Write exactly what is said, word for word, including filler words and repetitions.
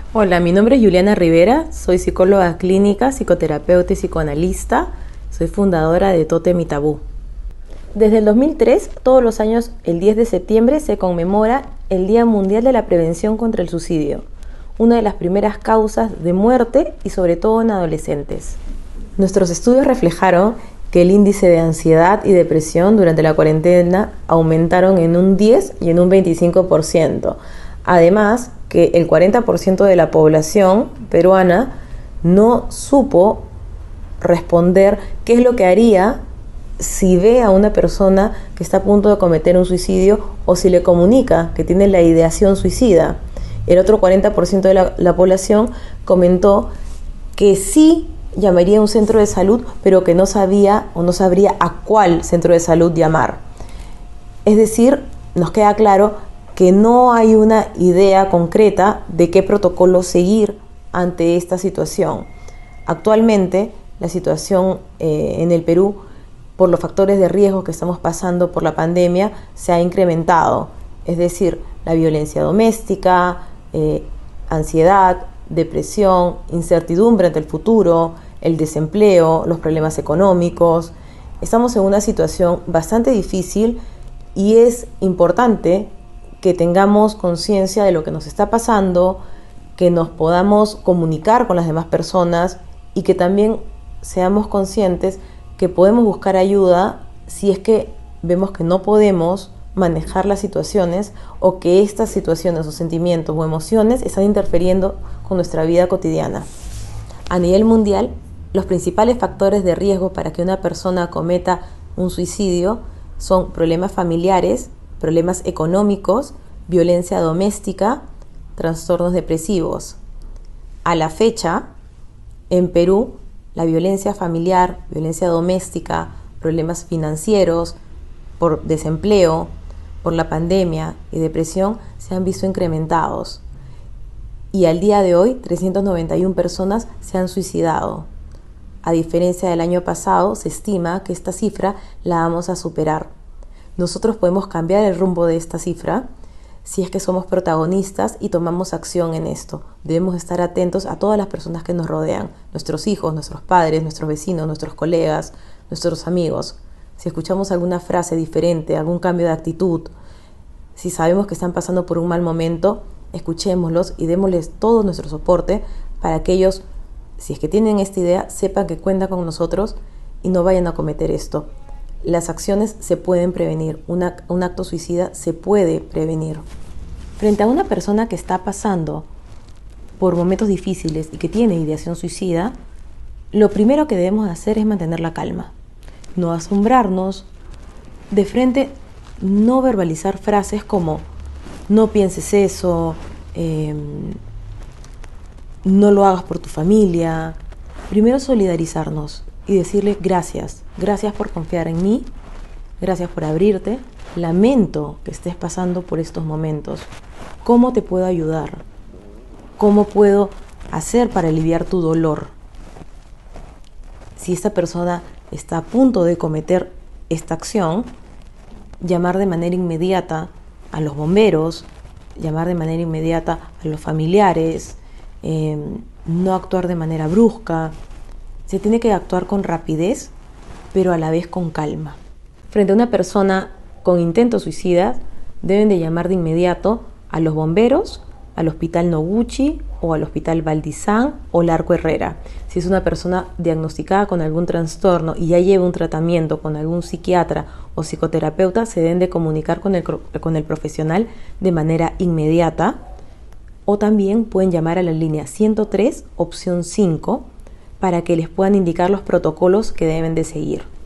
Hola, mi nombre es Juliana Rivera, soy psicóloga clínica, psicoterapeuta y psicoanalista. Soy fundadora de Tótem y Tabú. Desde el dos mil tres, todos los años, el diez de septiembre, se conmemora el Día Mundial de la Prevención contra el Suicidio, una de las primeras causas de muerte y sobre todo en adolescentes. Nuestros estudios reflejaron que el índice de ansiedad y depresión durante la cuarentena aumentaron en un diez y en un veinticinco por ciento. Además, que el cuarenta por ciento de la población peruana no supo responder qué es lo que haría si ve a una persona que está a punto de cometer un suicidio o si le comunica que tiene la ideación suicida. El otro cuarenta por ciento de la, la población comentó que sí llamaría a un centro de salud, pero que no sabía o no sabría a cuál centro de salud llamar. Es decir, nos queda claro que no hay una idea concreta de qué protocolo seguir ante esta situación. Actualmente, la situación eh, en el Perú, por los factores de riesgo que estamos pasando por la pandemia, se ha incrementado. Es decir, la violencia doméstica, eh, ansiedad, depresión, incertidumbre ante el futuro, el desempleo, los problemas económicos. Estamos en una situación bastante difícil y es importante que tengamos conciencia de lo que nos está pasando, que nos podamos comunicar con las demás personas y que también seamos conscientes que podemos buscar ayuda si es que vemos que no podemos manejar las situaciones o que estas situaciones o sentimientos o emociones están interfiriendo con nuestra vida cotidiana. A nivel mundial, los principales factores de riesgo para que una persona cometa un suicidio son problemas familiares, problemas económicos, violencia doméstica, trastornos depresivos. A la fecha, en Perú, la violencia familiar, violencia doméstica, problemas financieros, por desempleo, por la pandemia y depresión se han visto incrementados. Y al día de hoy, trescientas noventa y una personas se han suicidado. A diferencia del año pasado, se estima que esta cifra la vamos a superar. Nosotros podemos cambiar el rumbo de esta cifra si es que somos protagonistas y tomamos acción en esto. Debemos estar atentos a todas las personas que nos rodean, nuestros hijos, nuestros padres, nuestros vecinos, nuestros colegas, nuestros amigos. Si escuchamos alguna frase diferente, algún cambio de actitud, si sabemos que están pasando por un mal momento, escuchémoslos y démosles todo nuestro soporte para que ellos, si es que tienen esta idea, sepan que cuentan con nosotros y no vayan a cometer esto. Las acciones se pueden prevenir, una, un acto suicida se puede prevenir. Frente a una persona que está pasando por momentos difíciles y que tiene ideación suicida, lo primero que debemos hacer es mantener la calma, no asombrarnos, de frente no verbalizar frases como no pienses eso, eh, no lo hagas por tu familia. Primero solidarizarnos y decirle gracias, gracias por confiar en mí, gracias por abrirte, lamento que estés pasando por estos momentos, ¿cómo te puedo ayudar? ¿Cómo puedo hacer para aliviar tu dolor? Si esta persona está a punto de cometer esta acción, llamar de manera inmediata a los bomberos, llamar de manera inmediata a los familiares, eh, no actuar de manera brusca. Se tiene que actuar con rapidez, pero a la vez con calma. Frente a una persona con intento suicida, deben de llamar de inmediato a los bomberos, al Hospital Noguchi o al Hospital Valdizán o Larco Herrera. Si es una persona diagnosticada con algún trastorno y ya lleva un tratamiento con algún psiquiatra o psicoterapeuta, se deben de comunicar con el, con el profesional de manera inmediata, o también pueden llamar a la línea ciento tres, opción cinco, para que les puedan indicar los protocolos que deben de seguir.